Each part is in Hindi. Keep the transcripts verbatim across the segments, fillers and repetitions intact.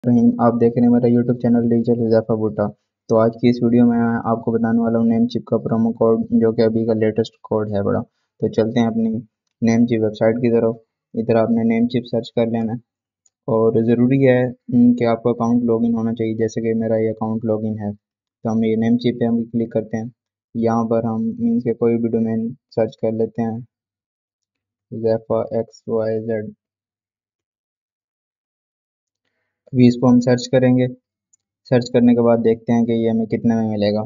रहीम, आप देख रहे हैं मेरा यूट्यूब चैनल डिजिटल हुज़ैफा भुट्टा। तो आज की इस वीडियो में मैं आपको बताने वाला हूँ नेमचिप का प्रोमो कोड, जो कि अभी का लेटेस्ट कोड है बड़ा। तो चलते हैं अपनी नेमचिप वेबसाइट की तरफ। इधर आपने नेमचिप सर्च कर लेना है और ज़रूरी है हम्म, कि आपका अकाउंट लॉगिन होना चाहिए, जैसे कि मेरा ये अकाउंट लॉगिन है। तो हम ये नेमचिप पे हम क्लिक करते हैं। यहाँ पर हम मीन्स के कोई भी डोमेन सर्च कर लेते हैं, हुज़ैफा एक्स वाई जेड। अभी इसको हम सर्च करेंगे। सर्च करने के बाद देखते हैं कि ये हमें कितने में मिलेगा।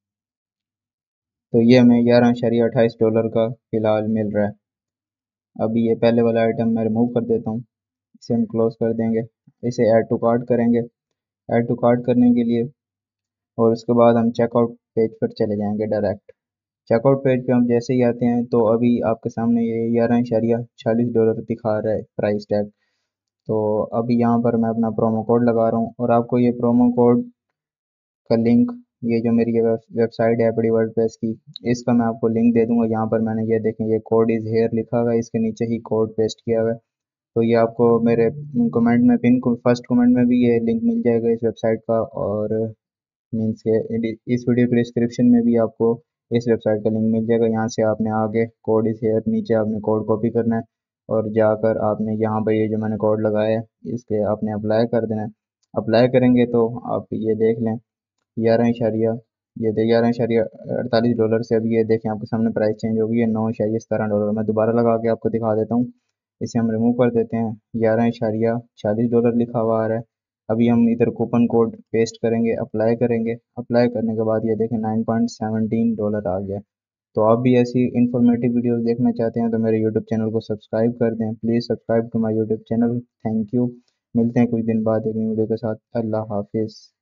तो ये हमें ग्यारह शरिया अट्ठाईस डॉलर का फ़िलहाल मिल रहा है। अभी ये पहले वाला आइटम मैं रिमूव कर देता हूँ, इसे हम क्लोज़ कर देंगे। इसे ऐड टू कार्ट करेंगे। ऐड टू कार्ट करने के लिए और उसके बाद हम चेकआउट पेज पर चले जाएंगे डायरेक्ट। चेकआउट पेज पे हम जैसे ही आते हैं तो अभी आपके सामने ये ग्यारह शरिया छियालीस डॉलर दिखा रहा है प्राइस टैग। तो अभी यहाँ पर मैं अपना प्रोमो कोड लगा रहा हूँ और आपको ये प्रोमो कोड का लिंक, ये जो मेरी ये वेबसाइट है बड़ी वर्डप्रेस की, इसका मैं आपको लिंक दे दूंगा। यहाँ पर मैंने ये देखें, ये कोड इज़ हेयर लिखा हुआ है, इसके नीचे ही कोड पेस्ट किया हुआ है। तो ये आपको मेरे कमेंट में, पिन फर्स्ट कमेंट में भी ये लिंक मिल जाएगा इस वेबसाइट का। और मीन्स के इस वीडियो के डिस्क्रिप्शन में भी आपको इस वेबसाइट का लिंक मिल जाएगा। यहाँ से आपने आगे कोड इज़ हेयर, नीचे आपने कोड कॉपी करना है और जाकर आपने यहाँ पर ये जो मैंने कोड लगाया है इसके आपने अप्लाई कर देना है। अप्लाई करेंगे तो आप ये देख लें, ग्यारह इशारिया ये थे ग्यारह इशारिया अड़तालीस डॉलर से अभी ये देखें आपके सामने प्राइस चेंज हो गई है, नौ इशारिया सतारह डॉलर। मैं दोबारा लगा के आपको दिखा देता हूँ। इसे हम रिमूव कर देते हैं। ग्यारह इशारिया छियालीस डॉलर लिखा हुआ आ रहा है। अभी हम इधर कूपन कोड पेस्ट करेंगे, अप्लाई करेंगे। अप्लाई करने के बाद ये देखें नाइन पॉइंट सेवनटीन डॉलर आ गया। तो आप भी ऐसी इन्फॉर्मेटिव वीडियोस देखना चाहते हैं तो मेरे यूट्यूब चैनल को सब्सक्राइब कर दें। Please subscribe to my YouTube channel. Thank you. मिलते हैं कुछ दिन बाद एक नई वीडियो के साथ। अल्लाह हाफिज़।